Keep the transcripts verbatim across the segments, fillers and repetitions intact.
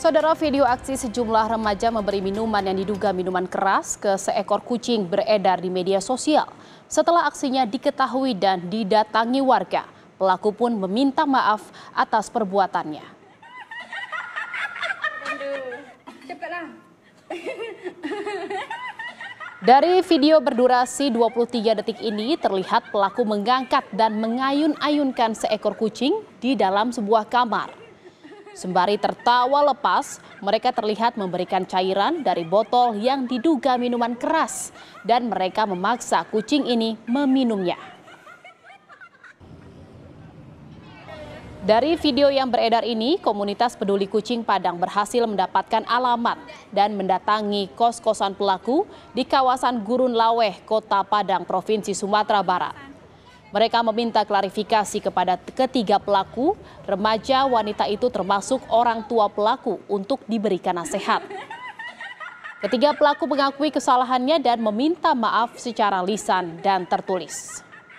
Saudara, video aksi sejumlah remaja memberi minuman yang diduga minuman keras ke seekor kucing beredar di media sosial. Setelah aksinya diketahui dan didatangi warga, pelaku pun meminta maaf atas perbuatannya. Dari video berdurasi dua puluh tiga detik ini terlihat pelaku mengangkat dan mengayun-ayunkan seekor kucing di dalam sebuah kamar. Sembari tertawa lepas, mereka terlihat memberikan cairan dari botol yang diduga minuman keras dan mereka memaksa kucing ini meminumnya. Dari video yang beredar ini, komunitas peduli kucing Padang berhasil mendapatkan alamat dan mendatangi kos-kosan pelaku di kawasan Gurun Laweh, Kota Padang, Provinsi Sumatera Barat. Mereka meminta klarifikasi kepada ketiga pelaku, remaja wanita itu termasuk orang tua pelaku untuk diberikan nasihat. Ketiga pelaku mengakui kesalahannya dan meminta maaf secara lisan dan tertulis.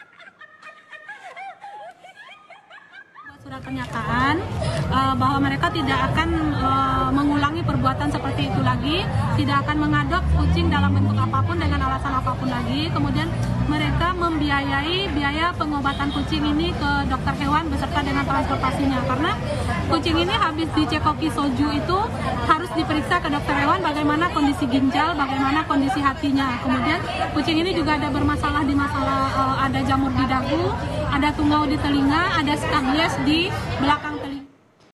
Surat pernyataan uh, bahwa mereka tidak akan uh, mengulangi perbuatan seperti itu lagi, tidak akan mengadop kucing dalam bentuk apapun dengan alasan apapun lagi. Kemudian mereka membiayai biaya pengobatan kucing ini ke dokter hewan beserta dengan transportasinya, karena kucing ini habis dicekoki soju itu harus diperiksa ke dokter hewan bagaimana kondisi ginjal, bagaimana kondisi hatinya. Kemudian kucing ini juga ada bermasalah di masalah uh, ada jamur di dagu, ada tungau di telinga, ada skabies di belakang